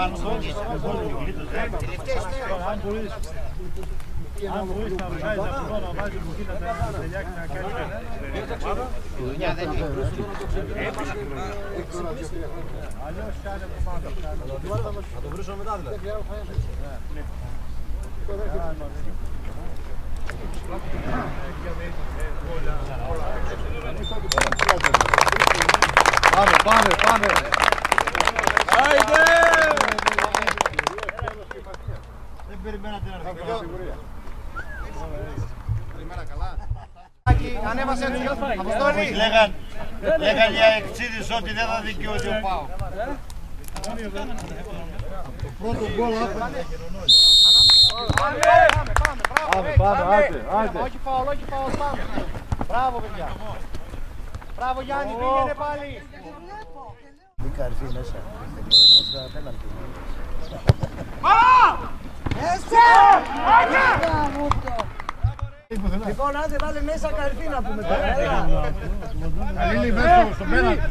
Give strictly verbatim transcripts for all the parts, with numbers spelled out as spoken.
Αν μπορείς να βγάζεις αυτό, να βάζεις που κοίτα να τελειάξει να κάνει δουλειά δεν έχει. Αλλιώς κάνε από πάνω. Θα το βρίσω μετά δηλαδή. Πάμε, πάμε, πάμε. Άιντε! Δεν περιμένατε να έρθει καλά φιγουρία. Καλημέρα, καλά. Ανέβασε έτσι, Αποστόλη. Λέγαν οι αεξίδες ότι δεν θα δικαιούται ο ΠΑΟΚ. Το πρώτο γκολ άφηνε. Πάμε, πάμε, άντε, άντε. Όχι φάουλ, όχι φάουλ, πάμε. Μπράβο, παιδιά. Μπράβο, Γιάννη, πήγαινε πάλι. Μην καρφεί μέσα. Πέναλτι. Λοιπόν, άντε βάλε μέσα καρφί να πούμε τώρα. Καλήλη μέσα στον πέναλτι.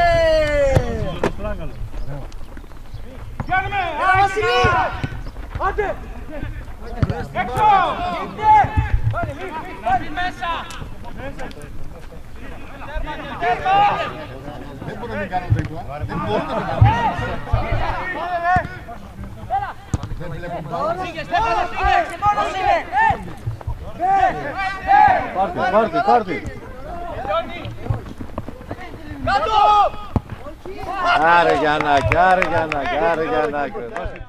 Γιάννη, Βασιλή! Άντε! Έξω! Πάλι μέσα! Δεν μπορώ να μην κάνω τέτοια. Δεν μπορώ να μην κάνω Δεν βλέπω μπάλα. Πάρτε, πάρτε, πάρτε. Κάτω! Άρε Γιαννάκη, άρε Γιαννάκη, άρε Γιαννάκη.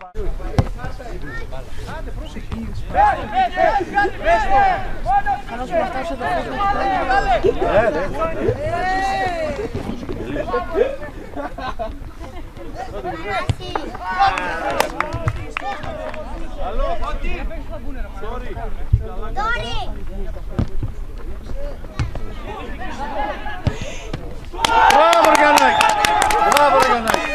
Μπράβο Γιαννάκη, μπράβο Γιαννάκη.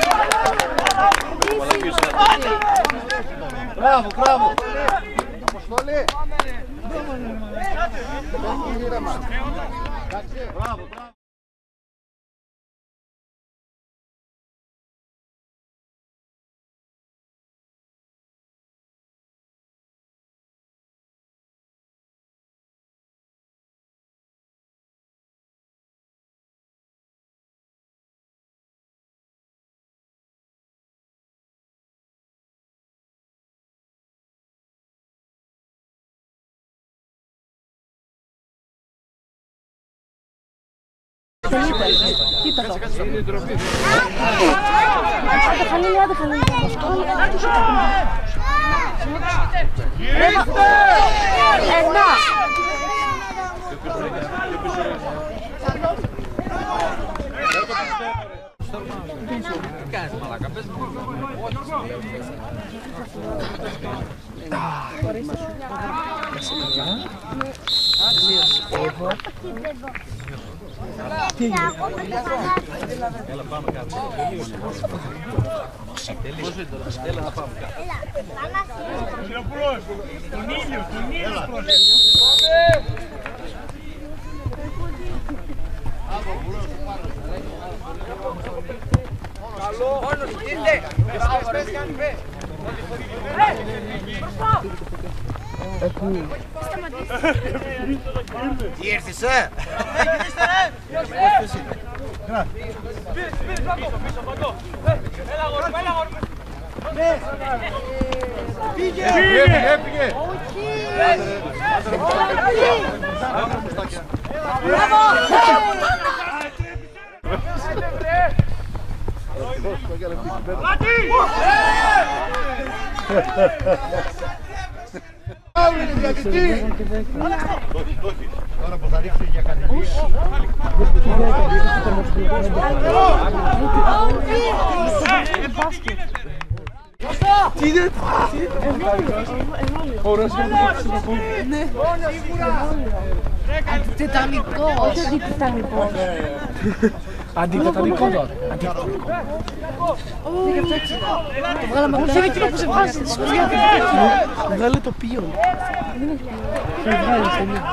Μπράβο, μπράβο. Αποστόλη! Μπράβο, μπράβο. Κοίτα το. Άντε Χαλίλη, άντε Χαλίλη. Ένα. Τι κάνεις μαλάκα, πες μου. Έλα πάμε κάτω. Πώς είναι τώρα, έλα να πάμε κάτω. Τον ήλιο, τον ήλιο. Καλό. Μόνος, ήρθε. Πες, πες, κάνει, πες. Τι ήρθες, ε! Πήγε! Έφυγε! Άουλε διατητή! Τώρα που θα ρίξει για κατηγορία. Τι είναι! Ναι. Αντιτετανικό. Όχι αντιτετανικό. Αντιτετανικό τώρα. Το βγάλαμε από το εκείνο που σε βγάζει. Βγάλε το πίον. Σε βγάλει σε λίγο.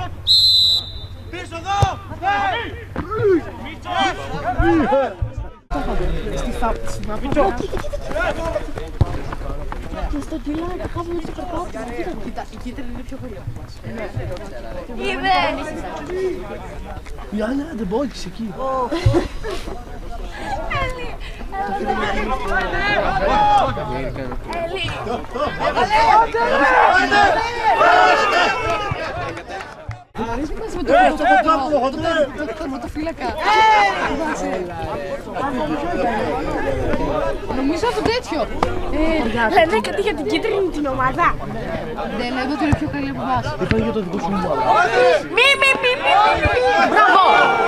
Πίσω εδώ! Στη φάπη. Και στο κιλάκι, κάπου στο περπάτι. Κοίτα, η κίτρινη είναι πιο χωριά. Είδες! Η Άννα δεν μπόκησε εκεί. Το τερματοφύλακα. Νομίζω αυτό τέτοιο. Λένε κάτι για την κίτρινη την ομάδα. Δεν λέω ότι είναι πιο καλή από εμάς. Είπα για το δικό σου μου. Μη, μη, μη, μη. Μπράβο.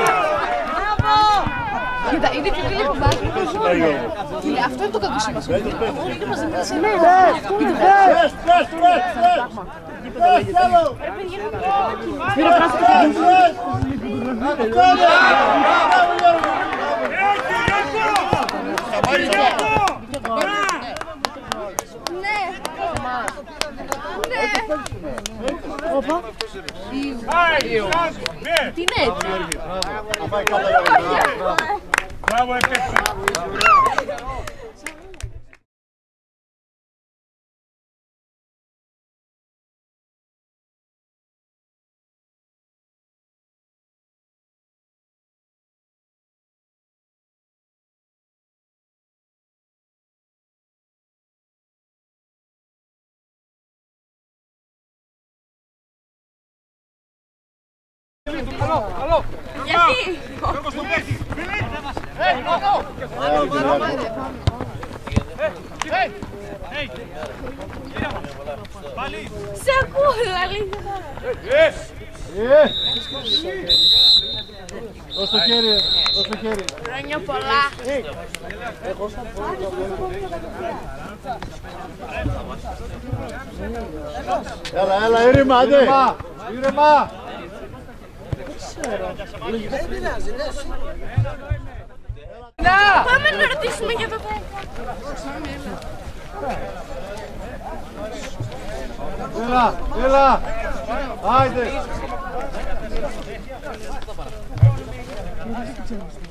Κοίτα, είναι πιο καλή από εμάς. Φίλε, αυτό είναι το κακό σήμα. Είναι μας δεν είναι Ναι, Τι είναι έτσι. Μπράβο, έπαιξε. Γιατί? Σε ακούω, δηλαδή. Δώσ' το χέρι, δώσ' το χέρι. Χρόνια πολλά. Έλα, έλα, ήρεμα, άντε. Ήρεμα. Πάμε να ρωτήσουμε για το δέκα. Έλα, έλα. Άιντε.